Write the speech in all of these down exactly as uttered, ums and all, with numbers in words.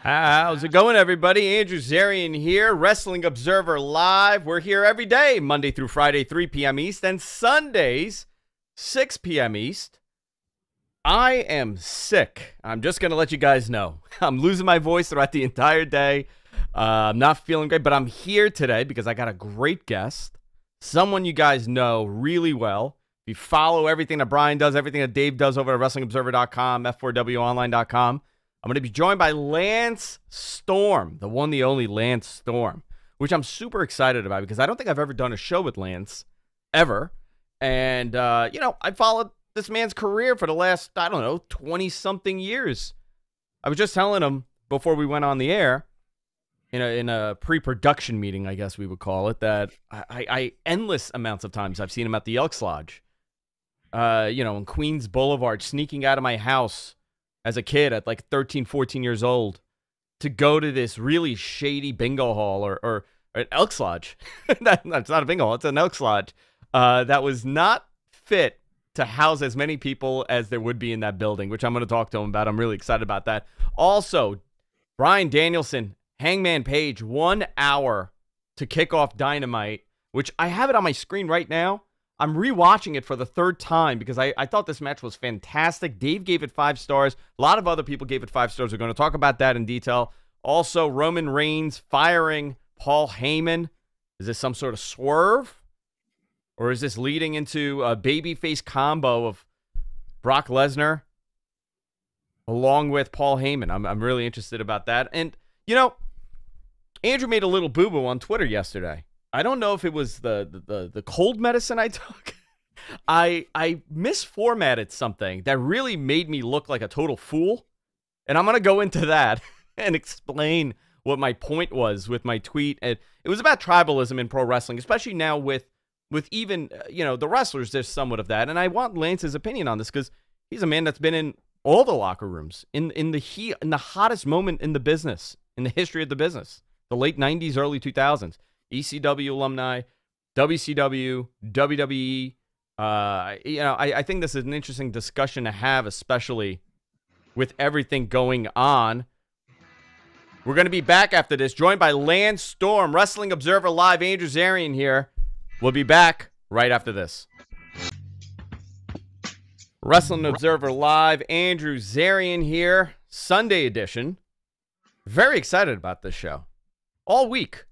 How's it going, everybody? Andrew Zarian here, Wrestling Observer Live. We're here every day, Monday through Friday, three p.m. East, and Sundays, six p.m. East. I am sick. I'm just going to let you guys know. I'm losing my voice throughout the entire day. Uh, I'm not feeling great, but I'm here today because I got a great guest, someone you guys know really well. If you follow everything that Brian does, everything that Dave does over at wrestling observer dot com, F four W online dot com, I'm going to be joined by Lance Storm, the one, the only Lance Storm, which I'm super excited about because I don't think I've ever done a show with Lance, ever. And, uh, you know, I followed this man's career for the last, I don't know, twenty-something years. I was just telling him before we went on the air, in a, in a pre-production meeting, I guess we would call it, that I, I, I endless amounts of times I've seen him at the Elks Lodge, uh, you know, in Queens Boulevard, sneaking out of my house as a kid at like thirteen, fourteen years old to go to this really shady bingo hall or, or, or an Elks Lodge. that, that's not a bingo hall. It's an Elks Lodge uh, that was not fit to house as many people as there would be in that building, which I'm going to talk to him about. I'm really excited about that. Also, Bryan Danielson, Hangman Page, one hour to kick off Dynamite, which I have it on my screen right now. I'm rewatching it for the third time because I, I thought this match was fantastic. Dave gave it five stars. A lot of other people gave it five stars. We're going to talk about that in detail. Also, Roman Reigns firing Paul Heyman. Is this some sort of swerve? Or is this leading into a babyface combo of Brock Lesnar along with Paul Heyman? I'm, I'm really interested about that. And, you know, Andrew made a little boo-boo on Twitter yesterday. I don't know if it was the the, the cold medicine I took. I I misformatted something that really made me look like a total fool. And I'm going to go into that and explain what my point was with my tweet. And it was about tribalism in pro wrestling, especially now with with even, uh, you know, the wrestlers. There's somewhat of that. And I want Lance's opinion on this because he's a man that's been in all the locker rooms in, in, the he, in the hottest moment in the business, in the history of the business, the late nineties, early two thousands. E C W alumni, W C W, W W E. Uh, you know, I, I think this is an interesting discussion to have, especially with everything going on. We're going to be back after this, joined by Lance Storm, Wrestling Observer Live. Andrew Zarian here. We'll be back right after this. Wrestling Observer Live, Andrew Zarian here, Sunday edition. Very excited about this show. All week.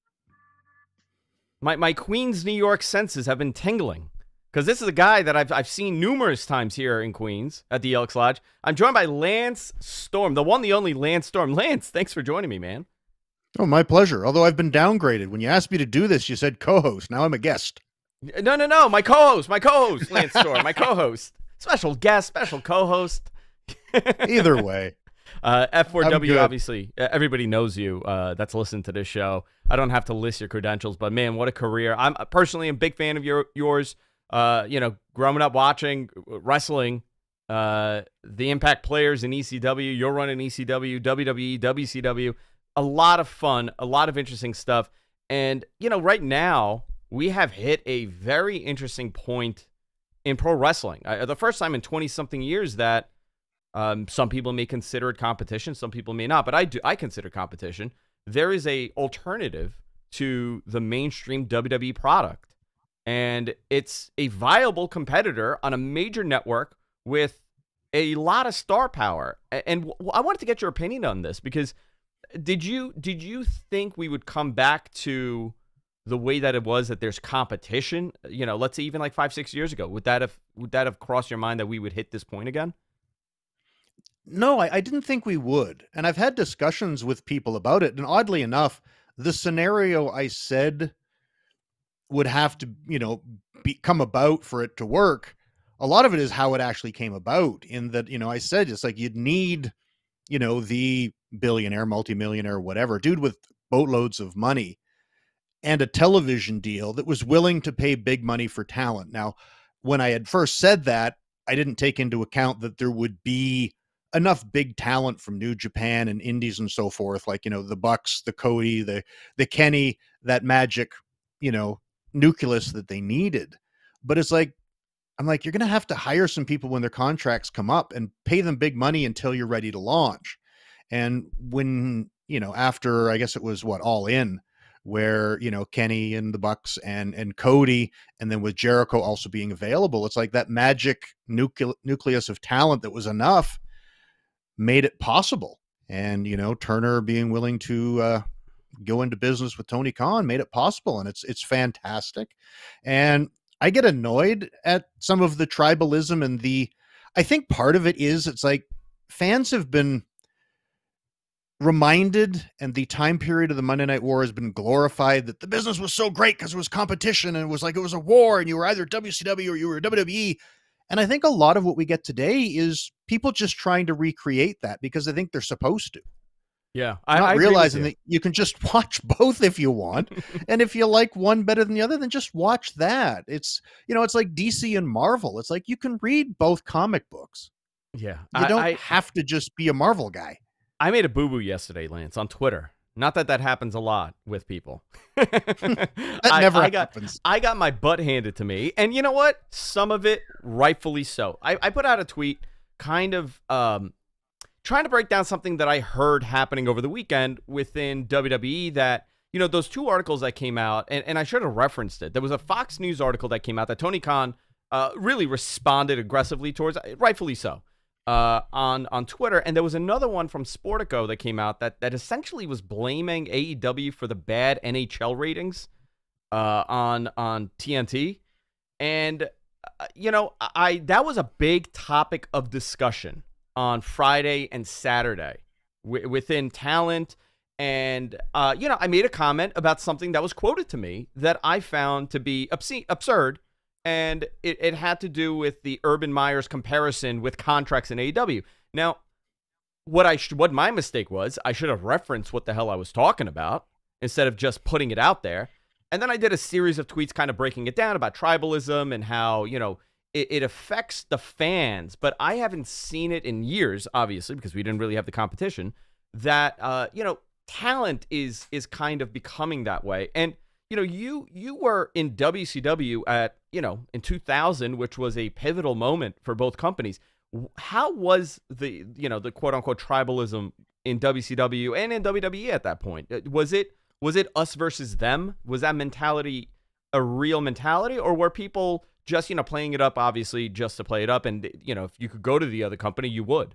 My my Queens, New York senses have been tingling because this is a guy that I've I've seen numerous times here in Queens at the Elks Lodge. I'm joined by Lance Storm, the one, the only Lance Storm. Lance, thanks for joining me, man. Oh, my pleasure. Although I've been downgraded. When you asked me to do this, you said co-host. Now I'm a guest. No, no, no. My co-host, my co-host, Lance Storm, my co-host, special guest, special co-host. Either way. Uh, F four W, obviously, everybody knows you uh, that's listened to this show. I don't have to list your credentials, but man, what a career. I'm personally a big fan of your yours. Uh, you know, growing up watching wrestling, uh, the Impact players in E C W, you're running E C W, W W E, W C W, a lot of fun, a lot of interesting stuff. And, you know, right now, we have hit a very interesting point in pro wrestling. I, the first time in twenty-something years that Um, some people may consider it competition. Some people may not, but I do. I consider competition. There is a alternative to the mainstream W W E product, and it's a viable competitor on a major network with a lot of star power. And I wanted to get your opinion on this because did you did you think we would come back to the way that it was, that there's competition? You know, let's say even like five, six years ago. Would that have would that have crossed your mind that we would hit this point again? No, I, I didn't think we would. And I've had discussions with people about it. And oddly enough, the scenario I said would have to, you know, be, come about for it to work. A lot of it is how it actually came about, in that, you know, I said, it's like you'd need, you know, the billionaire, multimillionaire, whatever, dude with boatloads of money and a television deal that was willing to pay big money for talent. Now, when I had first said that, I didn't take into account that there would be enough big talent from New Japan and Indies and so forth, like, you know, the Bucks, the Cody, the the Kenny, that magic, you know, nucleus that they needed. But it's like, I'm like, you're going to have to hire some people when their contracts come up and pay them big money until you're ready to launch. And when, you know, after, I guess it was what, All In, where, you know, Kenny and the Bucks and and Cody, and then with Jericho also being available, it's like that magic nucle- nucleus of talent that was enough made it possible. And, you know, Turner being willing to uh, go into business with Tony Khan made it possible. And it's, it's fantastic. And I get annoyed at some of the tribalism and the, I think part of it is it's like fans have been reminded, and the time period of the Monday Night War has been glorified, that the business was so great because it was competition and it was like it was a war and you were either W C W or you were W W E. And I think a lot of what we get today is people just trying to recreate that because they think they're supposed to. Yeah, I, not I realizing you. that you can just watch both if you want. And if you like one better than the other, then just watch that. It's, you know, it's like D C and Marvel. It's like you can read both comic books. Yeah. You I, don't I, have to just be a Marvel guy. I made a boo-boo yesterday, Lance, on Twitter. Not that that happens a lot with people. that I, never I got, happens. I got my butt handed to me. And you know what? Some of it, rightfully so. I, I put out a tweet kind of um, trying to break down something that I heard happening over the weekend within W W E that, you know, those two articles that came out, and, and I should have referenced it. There was a Fox News article that came out that Tony Khan uh, really responded aggressively towards, rightfully so. Uh, on on Twitter, and there was another one from Sportico that came out that that essentially was blaming A E W for the bad N H L ratings uh, on on T N T, and uh, you know I that was a big topic of discussion on Friday and Saturday w- within talent, and uh, you know I made a comment about something that was quoted to me that I found to be obscene, absurd. And it, it had to do with the Urban Meyers comparison with contracts in A E W. Now, what I sh- what my mistake was, I should have referenced what the hell I was talking about instead of just putting it out there. And then I did a series of tweets kind of breaking it down about tribalism and how, you know, it, it affects the fans. But I haven't seen it in years, obviously, because we didn't really have the competition, that, uh, you know, talent is is kind of becoming that way. And you know, you you were in W C W at, you know, in two thousand, which was a pivotal moment for both companies. How was the, you know, the quote unquote tribalism in W C W and in W W E at that point? Was it was it us versus them? Was that mentality a real mentality, or were people just, you know, playing it up, obviously, just to play it up? And, you know, if you could go to the other company, you would.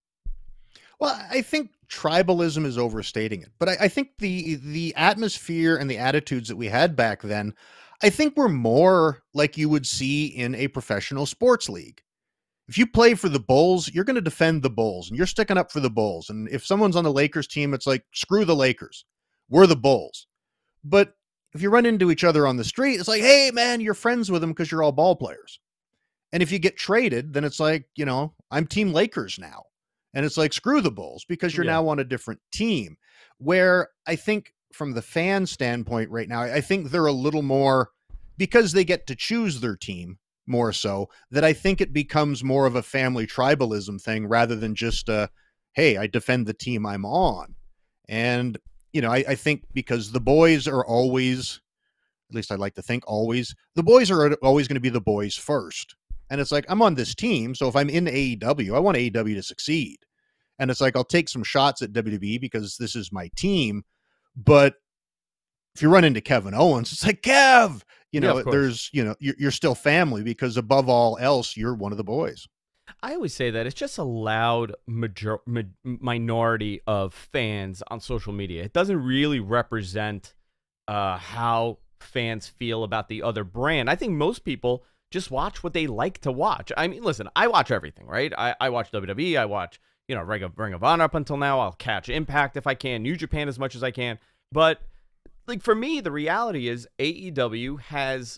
Well, I think tribalism is overstating it, but I, I think the the atmosphere and the attitudes that we had back then, I think were more like you would see in a professional sports league. If you play for the Bulls, you're going to defend the Bulls, and you're sticking up for the Bulls. And if someone's on the Lakers team, it's like, screw the Lakers. We're the Bulls. But if you run into each other on the street, it's like, hey, man, you're friends with them because you're all ball players. And if you get traded, then it's like, you know, I'm Team Lakers now. And it's like, screw the Bulls because you're yeah. now on a different team. Where I think from the fan standpoint right now, I think they're a little more, because they get to choose their team more so, that I think it becomes more of a family tribalism thing rather than just, uh, hey, I defend the team I'm on. And, you know, I, I think because the boys are always, at least I like to think always, the boys are always going to be the boys first. And it's like, I'm on this team, so if I'm in A E W, I want A E W to succeed. And it's like, I'll take some shots at W W E because this is my team. But if you run into Kevin Owens, it's like, Kev, you know, yeah, there's, you know, you're, you're still family because above all else, you're one of the boys. I always say that it's just a loud major- ma- minority of fans on social media. It doesn't really represent uh, how fans feel about the other brand. I think most people just watch what they like to watch. I mean, listen, I watch everything, right? I, I watch W W E. I watch, you know, Ring of, Ring of Honor up until now. I'll catch Impact if I can, New Japan as much as I can. But, like, for me, the reality is A E W has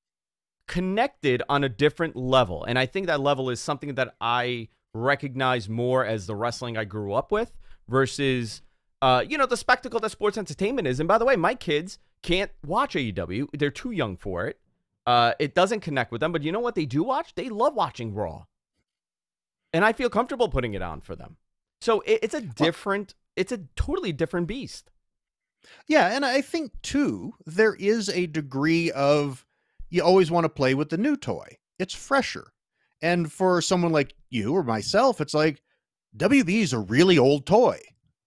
connected on a different level. And I think that level is something that I recognize more as the wrestling I grew up with versus, uh, you know, the spectacle that sports entertainment is. And by the way, my kids can't watch A E W. They're too young for it. Uh, it doesn't connect with them, but you know what they do watch? They love watching Raw. And I feel comfortable putting it on for them. So it, it's a different, it's a totally different beast. Yeah, and I think, too, there is a degree of, you always want to play with the new toy. It's fresher. And for someone like you or myself, it's like, W W E is a really old toy.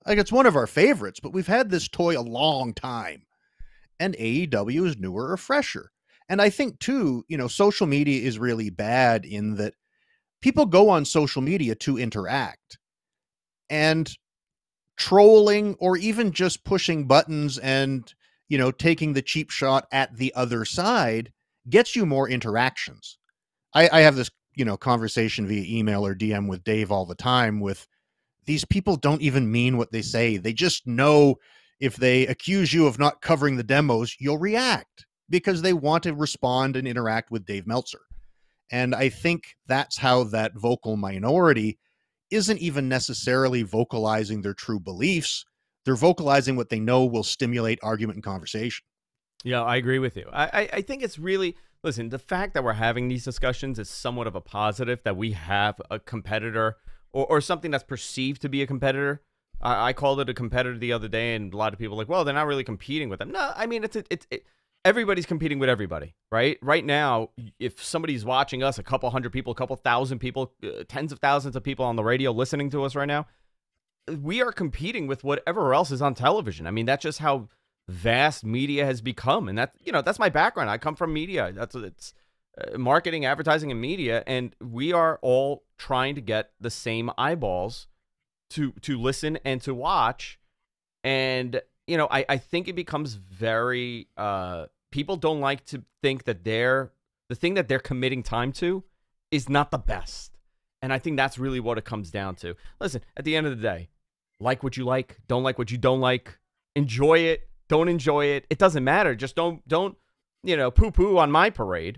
Like, it's one of our favorites, but we've had this toy a long time. And A E W is newer or fresher. And I think, too, you know, social media is really bad in that people go on social media to interact. And trolling or even just pushing buttons and, you know, taking the cheap shot at the other side gets you more interactions. I, I have this, you know, conversation via email or D M with Dave all the time with these people don't even mean what they say. They just know if they accuse you of not covering the demos, you'll react because they want to respond and interact with Dave Meltzer. And I think that's how that vocal minority isn't even necessarily vocalizing their true beliefs. They're vocalizing what they know will stimulate argument and conversation. Yeah, I agree with you. I, I, I think it's really, listen, the fact that we're having these discussions is somewhat of a positive, that we have a competitor or, or something that's perceived to be a competitor. I, I called it a competitor the other day, and a lot of people are like, well, they're not really competing with them. No, I mean, it's, a, it's it, everybody's competing with everybody, right? Right now, if somebody's watching us, a couple hundred people, a couple thousand people, uh, tens of thousands of people on the radio listening to us right now, we are competing with whatever else is on television. I mean, that's just how vast media has become. And that, you know, that's my background. I come from media. That's it's uh, marketing, advertising, and media. And we are all trying to get the same eyeballs to, to listen and to watch. And, you know, I, I think it becomes very, uh, people don't like to think that they're, the thing that they're committing time to is not the best. And I think that's really what it comes down to. Listen, at the end of the day, like what you like, don't like what you don't like, enjoy it, don't enjoy it. It doesn't matter. Just don't, don't, you know, poo-poo on my parade.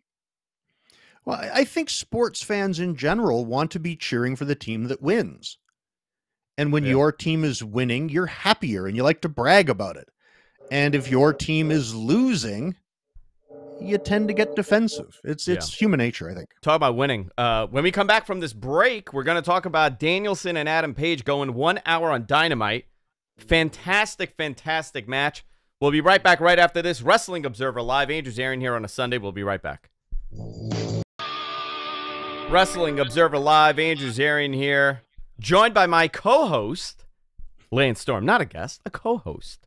Well, I think sports fans in general want to be cheering for the team that wins. And when yeah. your team is winning, you're happier and you like to brag about it. And if your team is losing, you tend to get defensive. It's it's yeah. human nature, I think. Talk about winning. Uh, when we come back from this break, we're going to talk about Danielson and Adam Page going one hour on Dynamite. Fantastic, fantastic match. We'll be right back right after this. Wrestling Observer Live. Andrew Zarian here on a Sunday. We'll be right back. Wrestling Observer Live. Andrew Zarian here. Joined by my co-host, Lance Storm. Not a guest, a co-host.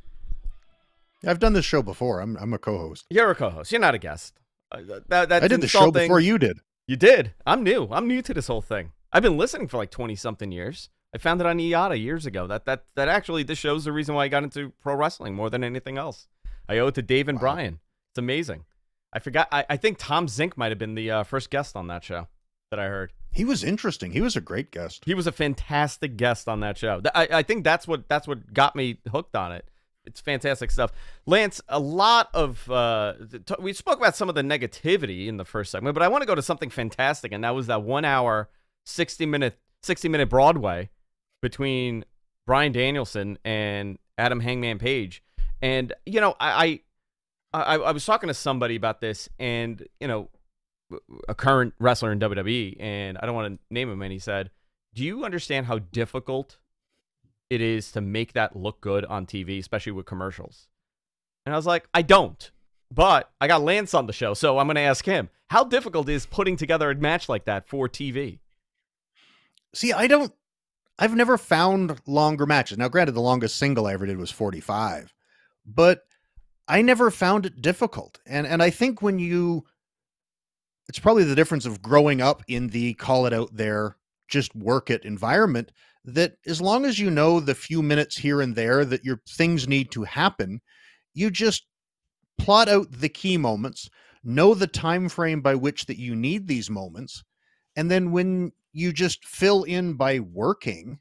I've done this show before. I'm I'm a co-host. You're a co-host. You're not a guest. Uh, that, that's I did the show before you did. You did. I'm new. I'm new to this whole thing. I've been listening for like twenty-something years. I found it on I A T A years ago. That that that actually, this show's the reason why I got into pro wrestling more than anything else. I owe it to Dave and wow. Brian. It's amazing. I forgot. I, I think Tom Zink might have been the uh, first guest on that show that I heard. He was interesting. He was a great guest. He was a fantastic guest on that show. I, I think that's what that's what got me hooked on it. It's fantastic stuff. Lance, a lot of, uh, t- we spoke about some of the negativity in the first segment, but I want to go to something fantastic, and that was that one hour, sixty minute, sixty minute Broadway between Bryan Danielson and Adam Hangman Page. And, you know, I, I, I, I was talking to somebody about this, and, you know, a current wrestler in W W E, and I don't want to name him, and he said, do you understand how difficult it is to make that look good on T V, especially with commercials? And I was like, I don't, but I got Lance on the show, so I'm going to ask him, how difficult is putting together a match like that for T V? See, I don't, I've never found longer matches. Now, granted, the longest single I ever did was forty-five, but I never found it difficult. And, and I think when you, it's probably the difference of growing up in the call it out there, just work it environment, that as long as you know the few minutes here and there that your things need to happen, you just plot out the key moments, know the time frame by which that you need these moments, and then when you just fill in by working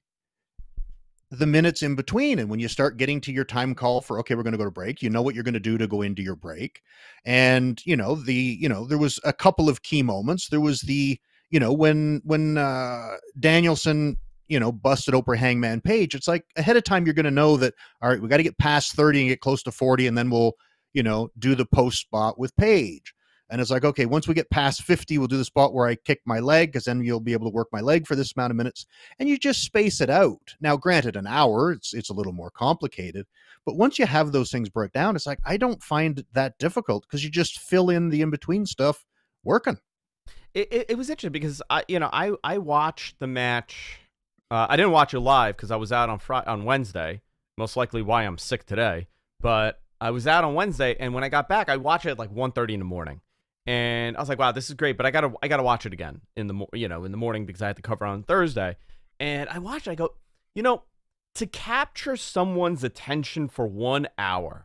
the minutes in between, and when you start getting to your time call for, okay, we're going to go to break, you know what you're going to do to go into your break. And, you know, the, you know, there was a couple of key moments. There was the, you know, when, when uh, Danielson, you know, busted open Hangman Page, it's like ahead of time, you're going to know that, all right, we got to get past thirty and get close to forty. And then we'll, you know, do the post spot with Page. And it's like, okay, once we get past fifty, we'll do the spot where I kick my leg, because then you'll be able to work my leg for this amount of minutes. And you just space it out. Now, granted, an hour, it's it's a little more complicated. But once you have those things broke down, it's like, I don't find it that difficult, because you just fill in the in-between stuff working. It, it, it was interesting because, I, you know, I, I watched the match Uh, I didn't watch it live because I was out on Friday, on Wednesday. Most likely why I'm sick today. But I was out on Wednesday, and when I got back, I watched it at like one thirty in the morning. And I was like, wow, this is great, but I gotta I gotta watch it again in the you know in the morning because I had to cover on Thursday. And I watched it, I go, you know, to capture someone's attention for one hour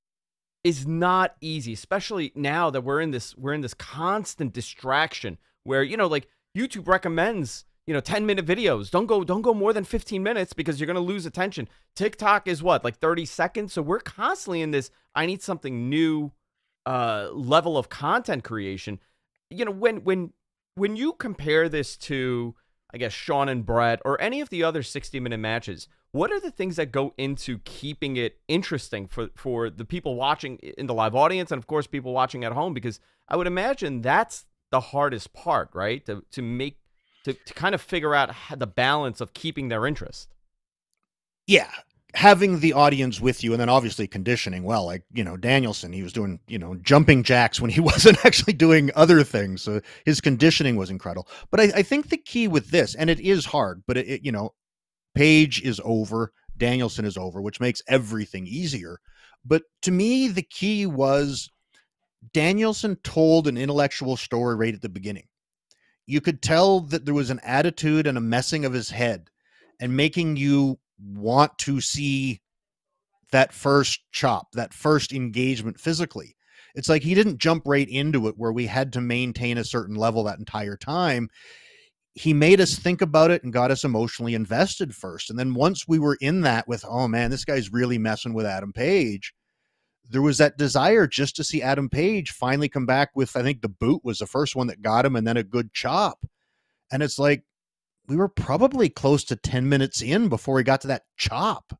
is not easy, especially now that we're in this we're in this constant distraction where, you know, like YouTube recommends, you know, ten minute videos. Don't go don't go more than fifteen minutes because you're going to lose attention. TikTok is what, like thirty seconds? So we're constantly in this I need something new uh level of content creation. You know, when when when you compare this to, I guess, Sean and Brett or any of the other sixty minute matches, what are the things that go into keeping it interesting for, for the people watching in the live audience and, of course, people watching at home? Because I would imagine that's the hardest part, right? To, to make, to, to kind of figure out how the balance of keeping their interest. Yeah. Having the audience with you and then obviously conditioning well, like, you know, Danielson, he was doing, you know, jumping jacks when he wasn't actually doing other things. So his conditioning was incredible. But I, I think the key with this, and it is hard, but it, it you know, Page is over, Danielson is over, which makes everything easier. But to me, the key was Danielson told an intellectual story right at the beginning. You could tell that there was an attitude and a messing of his head and making you want to see that first chop, that first engagement physically. It's like he didn't jump right into it where we had to maintain a certain level that entire time. He made us think about it and got us emotionally invested first. And then once we were in that with, oh man, this guy's really messing with Adam Page, there was that desire just to see Adam Page finally come back with, I think the boot was the first one that got him, and then a good chop. And it's like, we were probably close to ten minutes in before we got to that chop.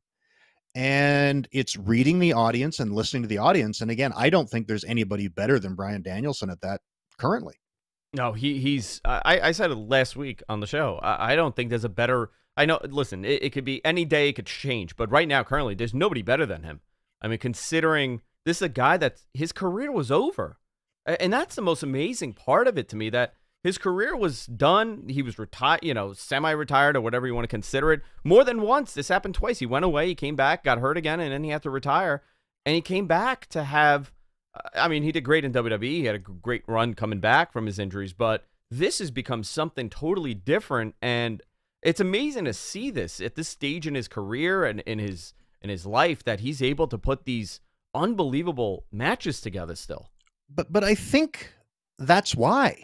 And it's reading the audience and listening to the audience. And again, I don't think there's anybody better than Bryan Danielson at that currently. No, he he's. I, I said it last week on the show. I, I don't think there's a better. I know. Listen, it, it could be any day. It could change. But right now, currently, there's nobody better than him. I mean, considering this is a guy that his career was over, and that's the most amazing part of it to me. That his career was done. He was retired, you know, semi-retired or whatever you want to consider it. More than once. This happened twice. He went away, he came back, got hurt again, and then he had to retire. And he came back to have, I mean, he did great in W W E. He had a great run coming back from his injuries. But this has become something totally different. And it's amazing to see this at this stage in his career and in his, in his life that he's able to put these unbelievable matches together still. But, but I think that's why.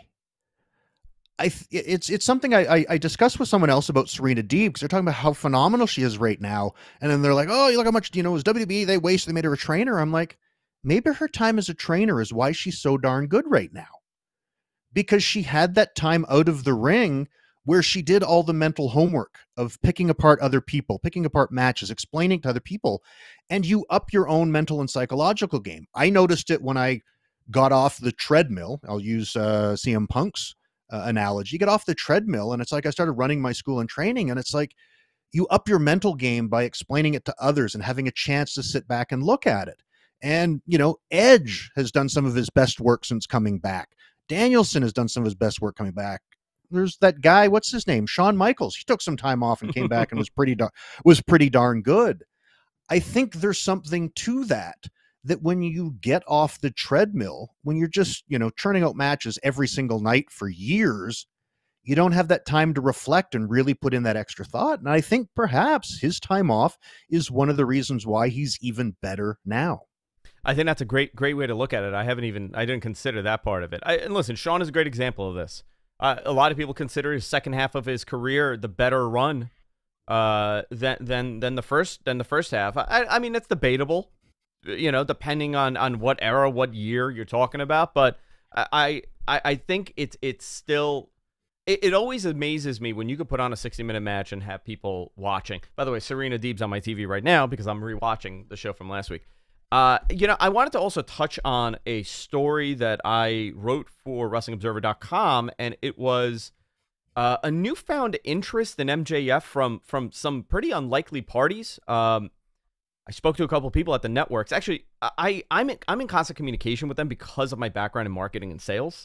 I it's it's something I, I I discussed with someone else about Serena Deeb because they're talking about how phenomenal she is right now, and then they're like, oh, you look how much you know it was W W E they wasted, they made her a trainer. I'm like, maybe her time as a trainer is why she's so darn good right now, because she had that time out of the ring where she did all the mental homework of picking apart other people, picking apart matches, explaining to other people, and you up your own mental and psychological game. I noticed it when I got off the treadmill. I'll use uh, C M Punk's Uh, analogy. You get off the treadmill and it's like I started running my school and training, and it's like you up your mental game by explaining it to others and having a chance to sit back and look at it. And, you know, Edge has done some of his best work since coming back. Danielson has done some of his best work coming back. There's that guy, what's his name? Shawn Michaels. He took some time off and came back and was pretty, dar- was pretty darn good. I think there's something to that. That when you get off the treadmill, when you're just, you know, churning out matches every single night for years, you don't have that time to reflect and really put in that extra thought. And I think perhaps his time off is one of the reasons why he's even better now. I think that's a great, great way to look at it. I haven't even, I didn't consider that part of it. I, and listen, Sean is a great example of this. Uh, a lot of people consider his second half of his career the better run uh, than, than, than the first, than the first half. I, I mean, it's debatable. You know, depending on on what era, what year you're talking about, but I I I think it's it's still it, it always amazes me when you could put on a sixty minute match and have people watching. By the way, Serena Deeb's on my T V right now because I'm rewatching the show from last week. Uh, you know, I wanted to also touch on a story that I wrote for Wrestling Observer dot com, and it was uh, a newfound interest in M J F from from some pretty unlikely parties. Um. I spoke to a couple of people at the networks. Actually, I, I'm, in, I'm in constant communication with them because of my background in marketing and sales.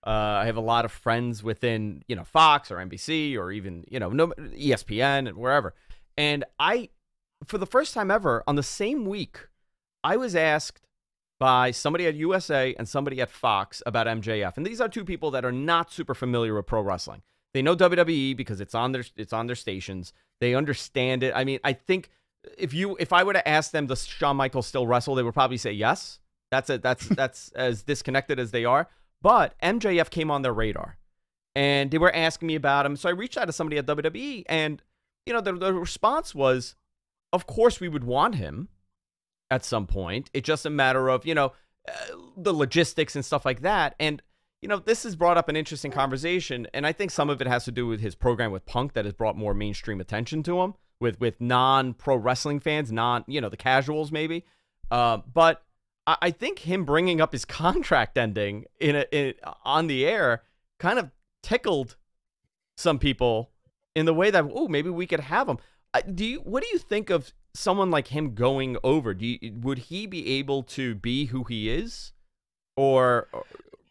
Uh, I have a lot of friends within, you know, Fox or N B C or even, you know, no, E S P N and wherever. And I, for the first time ever, on the same week, I was asked by somebody at U S A and somebody at Fox about M J F. And these are two people that are not super familiar with pro wrestling. They know W W E because it's on their it's on their stations. They understand it. I mean, I think if you if I were to ask them, does Shawn Michaels still wrestle, they would probably say yes. That's it. That's that's as disconnected as they are. But M J F came on their radar, and they were asking me about him. So I reached out to somebody at W W E, and you know, the, the response was, of course we would want him at some point. It's just a matter of, you know, uh, the logistics and stuff like that. And, you know, this has brought up an interesting conversation, and I think some of it has to do with his program with Punk that has brought more mainstream attention to him with, with non-pro wrestling fans, non, you know, the casuals maybe. Uh, but I, I think him bringing up his contract ending in, a, in on the air kind of tickled some people in the way that, oh, maybe we could have him. Uh, do you? What do you think of someone like him going over? Do you, would he be able to be who he is, or? or...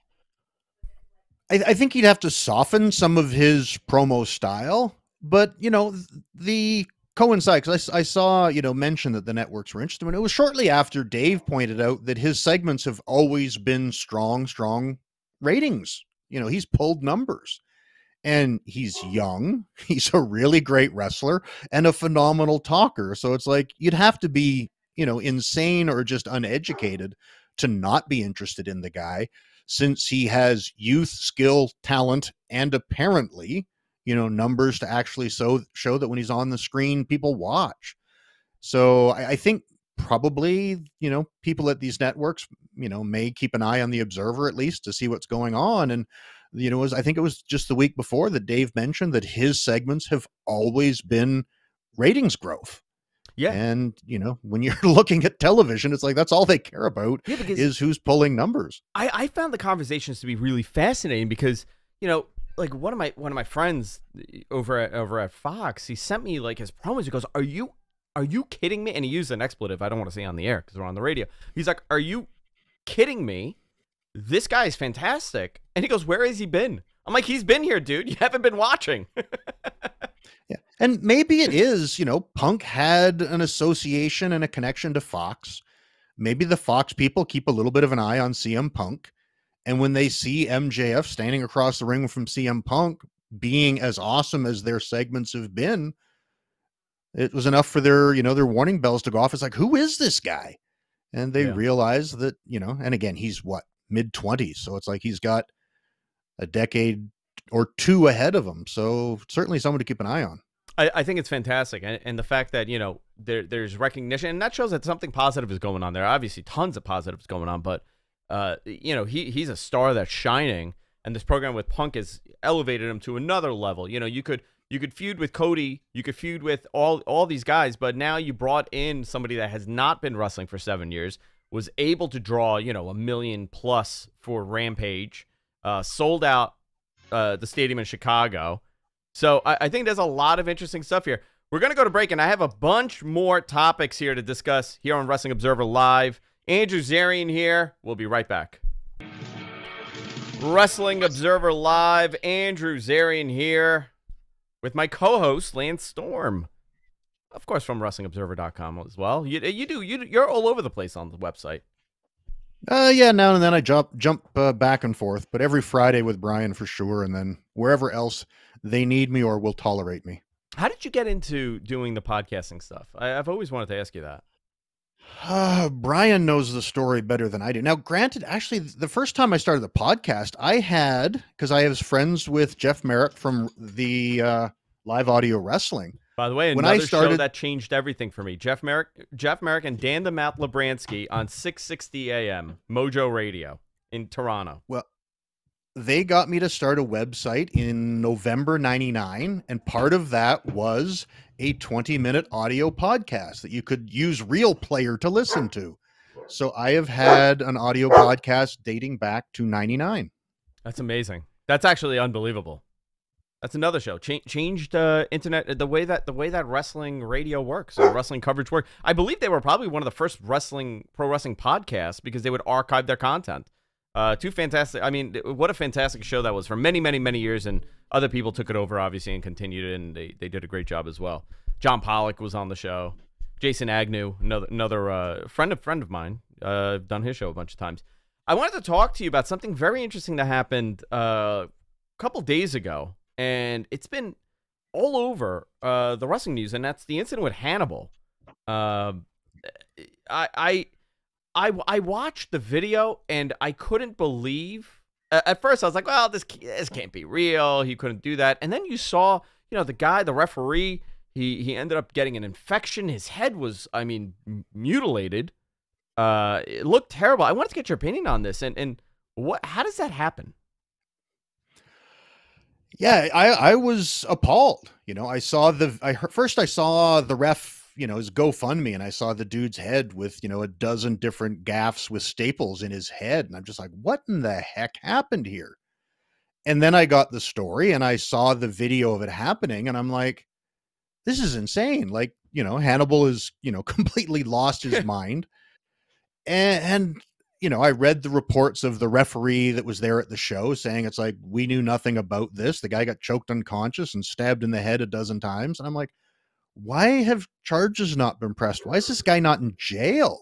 I, I think he'd have to soften some of his promo style, but you know, the coincide because I, I saw you know mention that the networks were interested, and it was shortly after Dave pointed out that his segments have always been strong, strong ratings. You know, he's pulled numbers. And he's young, he's a really great wrestler and a phenomenal talker. So it's like, you'd have to be, you know, insane or just uneducated to not be interested in the guy, since he has youth, skill, talent, and apparently, you know, numbers to actually so, show that when he's on the screen, people watch. So I, I think probably, you know, people at these networks, you know, may keep an eye on the Observer at least to see what's going on. And you know, was I think it was just the week before that Dave mentioned that his segments have always been ratings growth. Yeah. And, you know, when you're looking at television, it's like, that's all they care about yeah, is who's pulling numbers. I, I found the conversations to be really fascinating because, you know, like one of my, one of my friends over at, over at Fox, he sent me like his promos. He goes, are you, are you kidding me? And he used an expletive I don't want to say on the air because we're on the radio. He's like, are you kidding me? This guy is fantastic. And he goes, where has he been? I'm like, he's been here, dude. You haven't been watching. Yeah. And maybe it is, you know, Punk had an association and a connection to Fox. Maybe the Fox people keep a little bit of an eye on C M Punk. And when they see M J F standing across the ring from C M Punk being as awesome as their segments have been, it was enough for their, you know, their warning bells to go off. It's like, who is this guy? And they yeah. realize that, you know, and again, he's what? mid twenties. So it's like he's got a decade or two ahead of him. So certainly someone to keep an eye on. I, I think it's fantastic. And, and the fact that, you know, there there's recognition, and that shows that something positive is going on there. Obviously, tons of positives going on, but, uh, you know, he he's a star that's shining. And this program with Punk has elevated him to another level. You know, you could you could feud with Cody, you could feud with all, all these guys, but now you brought in somebody that has not been wrestling for seven years, was able to draw, you know, a million plus for Rampage, uh, sold out uh, the stadium in Chicago. So I, I think there's a lot of interesting stuff here. We're going to go to break, and I have a bunch more topics here to discuss here on Wrestling Observer Live. Andrew Zarian here. We'll be right back. Wrestling Observer Live. Andrew Zarian here with my co-host, Lance Storm. Of course, from Wrestling Observer dot com as well. You you do you you're all over the place on the website. Uh, yeah, now and then I jump jump uh, back and forth, but every Friday with Brian for sure, and then wherever else they need me or will tolerate me. How did you get into doing the podcasting stuff? I, I've always wanted to ask you that. Uh, Brian knows the story better than I do. Now, granted, actually, the first time I started the podcast, I had because I was friends with Jeff Merrick from the uh, Live Audio Wrestling. By the way, when another I started, show that changed everything for me. Jeff Merrick, Jeff Merrick and Dan the Matt Labransky on six sixty A M Mojo Radio in Toronto. Well, they got me to start a website in November ninety-nine, and part of that was a twenty minute audio podcast that you could use Real Player to listen to. So I have had an audio podcast dating back to ninety-nine. That's amazing. That's actually unbelievable. That's another show. Ch- changed uh, internet the way that the way that wrestling radio works, or wrestling coverage works. I believe they were probably one of the first wrestling pro wrestling podcasts because they would archive their content. Uh, two fantastic. I mean, what a fantastic show that was for many, many, many years, and other people took it over, obviously, and continued it, and they, they did a great job as well. John Pollock was on the show. Jason Agnew, another another uh, friend of friend of mine, uh, done his show a bunch of times. I wanted to talk to you about something very interesting that happened uh, a couple days ago, and it's been all over uh, the wrestling news, and that's the incident with Hannibal. Uh, I I. I, I watched the video and I couldn't believe. Uh, at first, I was like, "Well, this this can't be real. He couldn't do that." And then you saw, you know, the guy, the referee. He he ended up getting an infection. His head was, I mean, mutilated. Uh, it looked terrible. I wanted to get your opinion on this. And and what? How does that happen? Yeah, I I was appalled. You know, I saw the I heard, first I saw the ref, you know, his GoFundMe, and I saw the dude's head with, you know, a dozen different gaffs with staples in his head. And I'm just like, what in the heck happened here? And then I got the story and I saw the video of it happening. And I'm like, this is insane. Like, you know, Hannibal is, you know, completely lost his mind. And, and, you know, I read the reports of the referee that was there at the show saying it's like, we knew nothing about this. The guy got choked unconscious and stabbed in the head a dozen times. And I'm like, why have charges not been pressed? Why is this guy not in jail?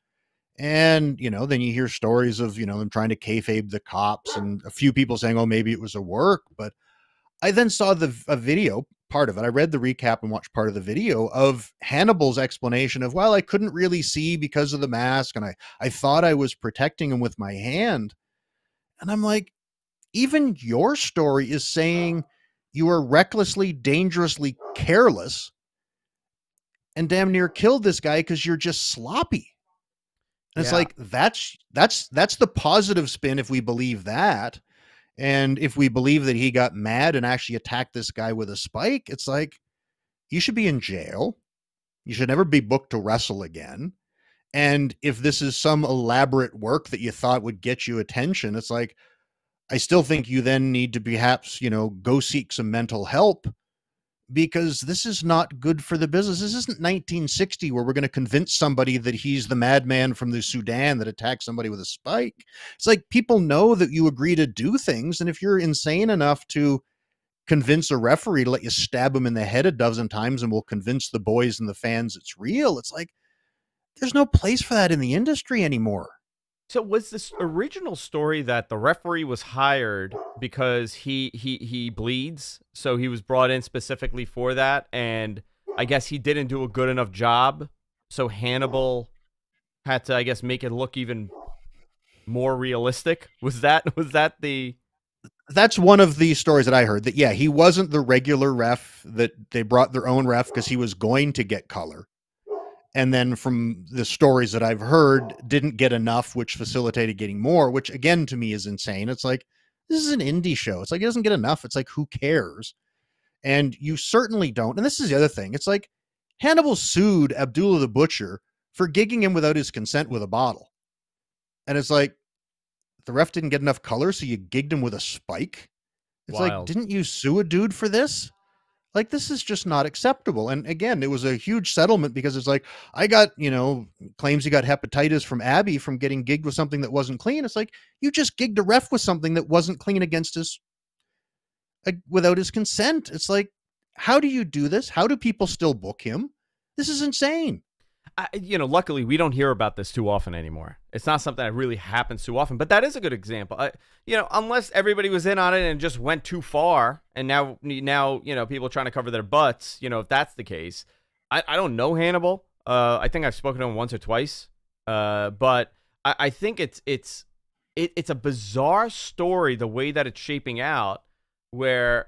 And, you know, then you hear stories of, you know, them trying to kayfabe the cops and a few people saying, oh, maybe it was a work. But I then saw the a video, part of it. I read the recap and watched part of the video of Hannibal's explanation of, well, I couldn't really see because of the mask. And I, I thought I was protecting him with my hand. And I'm like, even your story is saying you were recklessly, dangerously careless and damn near killed this guy because you're just sloppy. And it's Yeah. like, that's, that's, that's the positive spin if we believe that. And if we believe that he got mad and actually attacked this guy with a spike, it's like, you should be in jail. You should never be booked to wrestle again. And if this is some elaborate work that you thought would get you attention, it's like, I still think you then need to perhaps, you know, go seek some mental help, because this is not good for the business. This isn't nineteen sixty where we're going to convince somebody that he's the madman from the Sudan that attacked somebody with a spike. It's like, people know that you agree to do things. And if you're insane enough to convince a referee to let you stab him in the head a dozen times and will convince the boys and the fans it's real, it's like, there's no place for that in the industry anymore. So was this original story that the referee was hired because he he he bleeds, so he was brought in specifically for that, and I guess he didn't do a good enough job, so Hannibal had to, I guess, make it look even more realistic? Was that was that the? That's one of the stories that I heard, that, yeah, he wasn't the regular ref, that they brought their own ref because he was going to get color. And then from the stories that I've heard, didn't get enough, which facilitated getting more, which again, to me is insane. It's like, this is an indie show. It's like, it doesn't get enough. It's like, who cares? And you certainly don't. And this is the other thing. It's like, Hannibal sued Abdullah the Butcher for gigging him without his consent with a bottle. And it's like, the ref didn't get enough color, so you gigged him with a spike. It's Wild. like, didn't you sue a dude for this? Like, this is just not acceptable. And again, it was a huge settlement because it's like, I got, you know, claims he got hepatitis from Abby from getting gigged with something that wasn't clean. It's like, you just gigged a ref with something that wasn't clean against his, uh, without his consent. It's like, how do you do this? How do people still book him? This is insane. I, you know, luckily we don't hear about this too often anymore. It's not something that really happens too often, but that is a good example. I, you know, unless everybody was in on it and just went too far, and now, now, you know, people are trying to cover their butts. You know, if that's the case, I, I don't know Hannibal. Uh, I think I've spoken to him once or twice. Uh, but I, I think it's it's it, it's a bizarre story the way that it's shaping out, where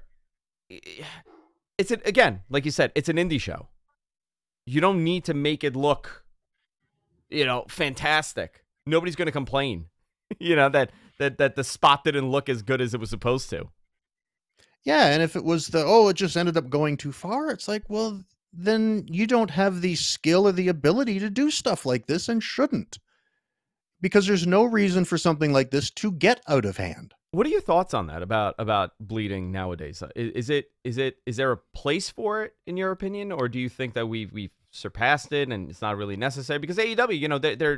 it's an, again, like you said, it's an indie show. You don't need to make it look, you know, fantastic. Nobody's going to complain, you know, that, that, that the spot didn't look as good as it was supposed to. Yeah. And if it was the, oh, it just ended up going too far, it's like, well, then you don't have the skill or the ability to do stuff like this, and shouldn't, because there's no reason for something like this to get out of hand. What are your thoughts on that about about bleeding nowadays? Is, is it is it is there a place for it in your opinion, or do you think that we've we've surpassed it and it's not really necessary? Because A E W, you know, they're they're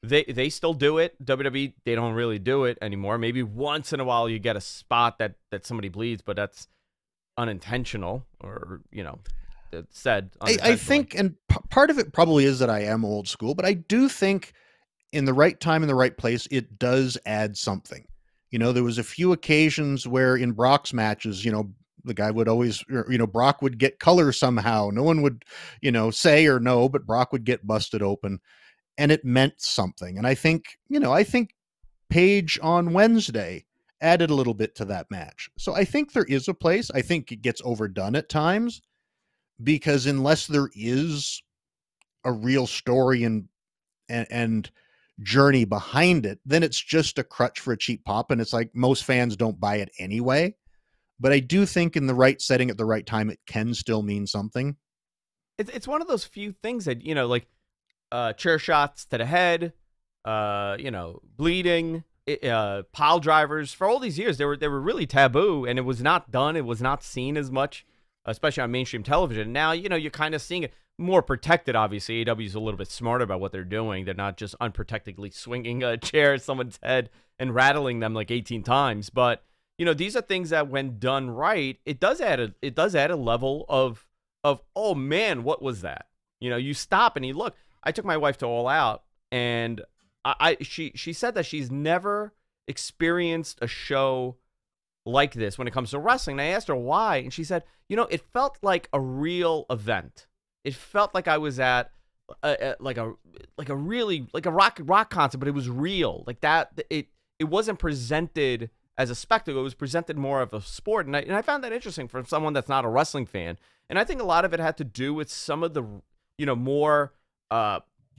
They they still do it. W W E, they don't really do it anymore. Maybe once in a while you get a spot that that somebody bleeds, but that's unintentional, or you know, it's said I, I think, and p- part of it probably is that I am old school, but I do think in the right time, in the right place, it does add something. You know, there was a few occasions where in Brock's matches, you know, the guy would always, or, you know, Brock would get color somehow. No one would, you know, say or no, but Brock would get busted open, and it meant something. And I think, you know, I think Page on Wednesday added a little bit to that match. So I think there is a place. I think it gets overdone at times because unless there is a real story and and, and journey behind it, then it's just a crutch for a cheap pop. And it's like most fans don't buy it anyway. But I do think in the right setting at the right time, it can still mean something. It's it's one of those few things that, you know, like uh, chair shots to the head, uh, you know, bleeding, uh, pile drivers. For all these years, they were they were really taboo, and it was not done. It was not seen as much, especially on mainstream television. Now, you know, you're kind of seeing it more protected. Obviously, A E W is a little bit smarter about what they're doing. They're not just unprotectedly swinging a chair at someone's head and rattling them like eighteen times, but you know, these are things that, when done right, it does add a it does add a level of of oh man, what was that? You know, you stop and you look. I took my wife to All Out, and I, I she she said that she's never experienced a show like this when it comes to wrestling. And I asked her why, and she said, you know, it felt like a real event. It felt like I was at a, a, like a like a really like a rock rock concert, but it was real. Like that. It it wasn't presented as a spectacle. It was presented more of a sport. And I, and I found that interesting from someone that's not a wrestling fan. And I think a lot of it had to do with some of the, you know, more, uh,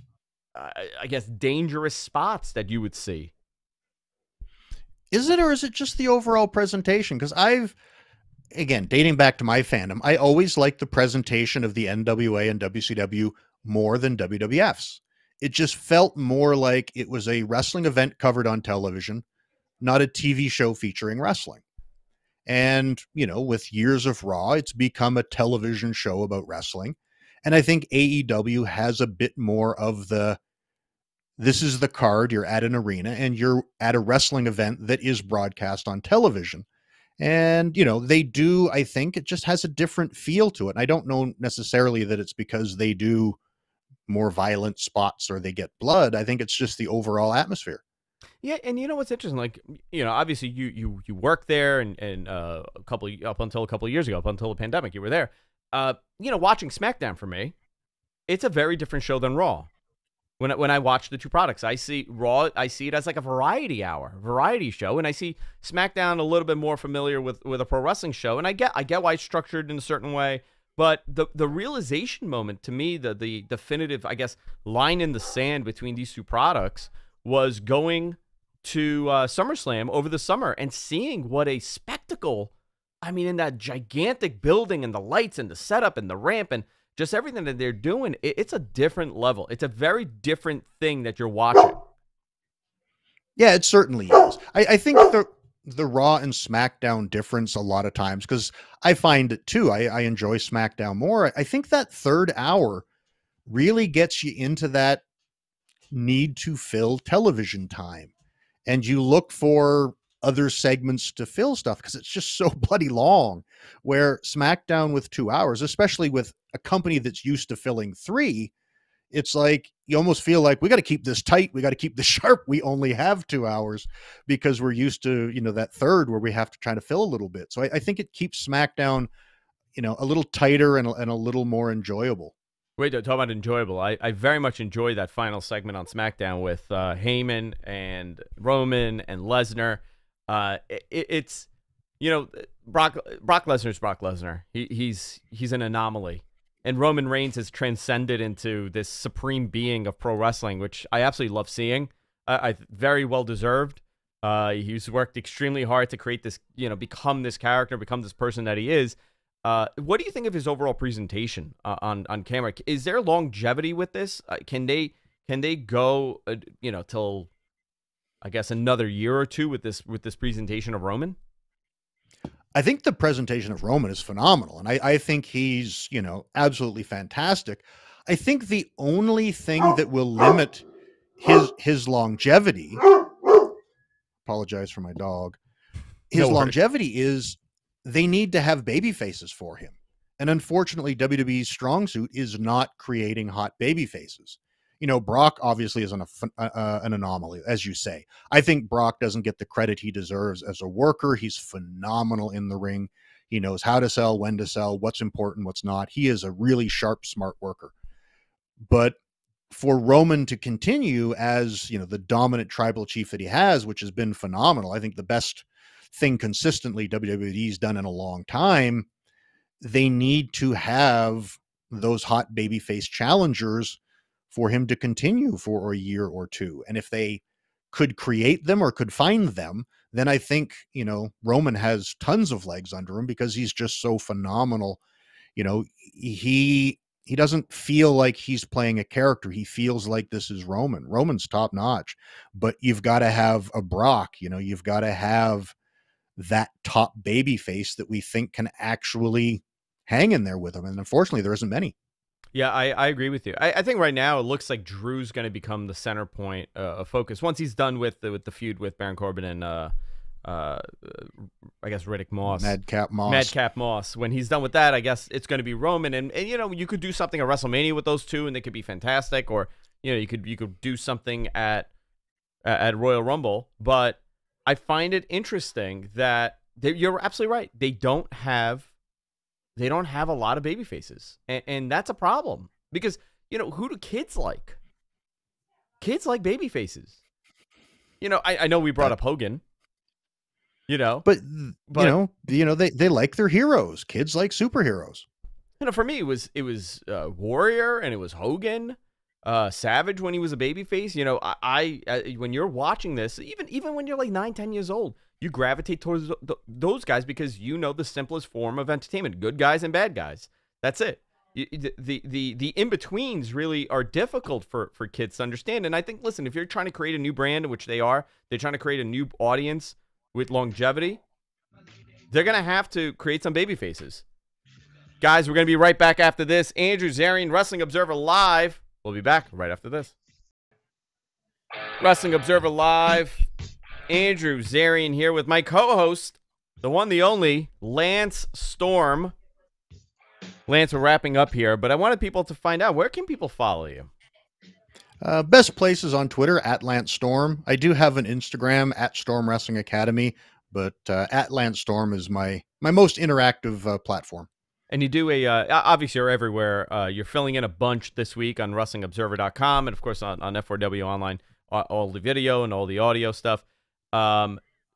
I guess, dangerous spots that you would see. Is it, or is it just the overall presentation? Because I've, again, dating back to my fandom, I always liked the presentation of the N W A and W C W more than W W F's. It just felt more like it was a wrestling event covered on television, not a T V show featuring wrestling. And, you know, with years of Raw, it's become a television show about wrestling. And I think A E W has a bit more of the, this is the card, you're at an arena and you're at a wrestling event that is broadcast on television. And, you know, they do, I think it just has a different feel to it. And I don't know necessarily that it's because they do more violent spots or they get blood. I think it's just the overall atmosphere. Yeah, and you know what's interesting? Like, you know, obviously you you you work there, and and uh, a couple up until a couple of years ago, up until the pandemic, you were there. Uh, you know, watching SmackDown for me, it's a very different show than Raw. When I, when I watch the two products, I see Raw, I see it as like a variety hour, variety show, and I see SmackDown a little bit more familiar with with a pro wrestling show, and I get I get why it's structured in a certain way. But the the realization moment to me, the the definitive, I guess, line in the sand between these two products was going to uh, SummerSlam over the summer and seeing what a spectacle. I mean, in that gigantic building and the lights and the setup and the ramp and just everything that they're doing, it, it's a different level. It's a very different thing that you're watching. Yeah, it certainly is. I, I think the the Raw and SmackDown difference a lot of times, because I find it too, I, I enjoy SmackDown more. I think that third hour really gets you into that need to fill television time, and you look for other segments to fill stuff because it's just so bloody long. Where SmackDown with two hours, especially with a company that's used to filling three, it's like you almost feel like we got to keep this tight, we got to keep this sharp, we only have two hours because we're used to, you know, that third where we have to try to fill a little bit. So I, I think it keeps SmackDown, you know, a little tighter and, and a little more enjoyable. Wait, talk about enjoyable. I, I very much enjoyed that final segment on SmackDown with uh, Heyman and Roman and Lesnar. Uh, it, it's, you know, Brock Brock Lesnar's Brock Lesnar. He, he's he's an anomaly, and Roman Reigns has transcended into this supreme being of pro wrestling, which I absolutely love seeing. Uh, I very well deserved. Uh, he's worked extremely hard to create this, you know, become this character, become this person that he is. Uh, what do you think of his overall presentation uh, on on camera? Is there longevity with this? Uh, can they can they go uh, you know till I guess another year or two with this with this presentation of Roman? I think the presentation of Roman is phenomenal, and I, I think he's, you know, absolutely fantastic. I think the only thing that will limit his his longevity. Apologize for my dog. His No worries. longevity is they need to have baby faces for him. And unfortunately, W W E's strong suit is not creating hot baby faces. You know, Brock obviously is an, uh, an anomaly, as you say. I think Brock doesn't get the credit he deserves as a worker. He's phenomenal in the ring. He knows how to sell, when to sell, what's important, what's not. He is a really sharp, smart worker. But for Roman to continue as, you know, the dominant tribal chief that he has, which has been phenomenal, I think the best thing consistently W W E's done in a long time, they need to have those hot babyface challengers for him to continue for a year or two. And if they could create them or could find them, then I think, you know, Roman has tons of legs under him because he's just so phenomenal. You know, he he doesn't feel like he's playing a character. He feels like this is Roman. Roman's top notch, but you've got to have a Brock, you know, you've got to have that top baby face that we think can actually hang in there with him. And unfortunately, there isn't many. Yeah, I, I agree with you. I, I think right now it looks like Drew's going to become the center point uh, of focus once he's done with the, with the feud with Baron Corbin and uh, uh, I guess Riddick Moss. Madcap Moss. Madcap Moss. When he's done with that, I guess it's going to be Roman. And, and, you know, you could do something at WrestleMania with those two and they could be fantastic. Or, you know, you could you could do something at at Royal Rumble. But I find it interesting that they, you're absolutely right. They don't have They don't have a lot of baby faces, and, and that's a problem because, you know, who do kids like? Kids like baby faces. You know, I, I know we brought up Hogan, you know, but, but you know, you know, they, they like their heroes. Kids like superheroes. You know, for me, it was, it was uh, Warrior and it was Hogan, uh, Savage when he was a baby face. You know, I, I, when you're watching this, even, even when you're like nine, ten years old, you gravitate towards th those guys because you know the simplest form of entertainment: good guys and bad guys. That's it. You, the the the, the in betweens really are difficult for for kids to understand. And I think, listen, if you're trying to create a new brand, which they are, they're trying to create a new audience with longevity, they're gonna have to create some baby faces. Guys, we're gonna be right back after this. Andrew Zarian, Wrestling Observer Live. We'll be back right after this. Wrestling Observer Live. Andrew Zarian here with my co-host, the one, the only, Lance Storm. Lance, we're wrapping up here, but I wanted people to find out, where can people follow you? Uh, best places on Twitter, at Lance Storm. I do have an Instagram, at Storm Wrestling Academy, but uh, at Lance Storm is my, my most interactive uh, platform. And you do a, uh, obviously you're everywhere. Uh, you're filling in a bunch this week on Wrestling Observer dot com and, of course, on, on F four W Online, all the video and all the audio stuff. Um,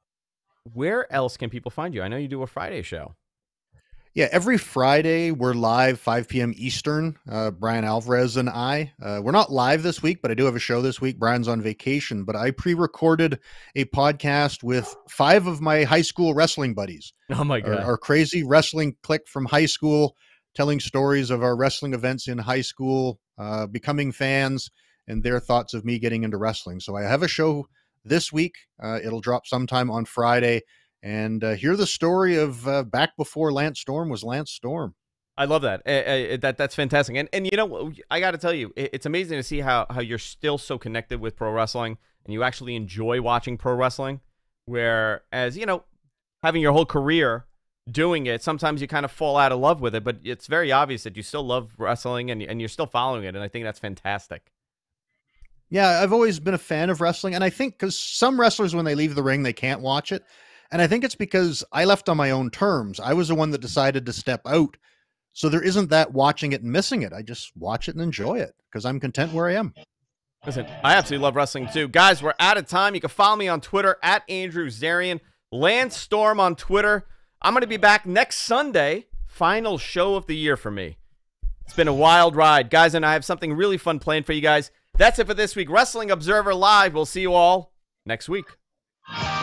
where else can people find you? I know you do a Friday show. Yeah, every Friday we're live, five P M Eastern. Uh, Brian Alvarez and I. Uh, we're not live this week, but I do have a show this week. Brian's on vacation, but I pre-recorded a podcast with five of my high school wrestling buddies. Oh my God. Our, our crazy wrestling clique from high school, telling stories of our wrestling events in high school, uh, becoming fans, and their thoughts of me getting into wrestling. So I have a show this week. Uh, it'll drop sometime on Friday, and uh, hear the story of uh, back before Lance Storm was Lance Storm. I love that. Uh, uh, that that's fantastic. And and you know, I got to tell you, it, it's amazing to see how how you're still so connected with pro wrestling, and you actually enjoy watching pro wrestling. Whereas, you know, having your whole career doing it, sometimes you kind of fall out of love with it. But it's very obvious that you still love wrestling, and and you're still following it. And I think that's fantastic. Yeah, I've always been a fan of wrestling, and I think because some wrestlers, when they leave the ring, they can't watch it, and I think it's because I left on my own terms. I was the one that decided to step out, so there isn't that watching it and missing it. I just watch it and enjoy it because I'm content where I am. Listen, I absolutely love wrestling too. Guys, we're out of time. You can follow me on Twitter, at Andrew Zarian, Lance Storm on Twitter. I'm going to be back next Sunday, final show of the year for me. It's been a wild ride. Guys, and I have something really fun planned for you guys. That's it for this week. Wrestling Observer Live. We'll see you all next week.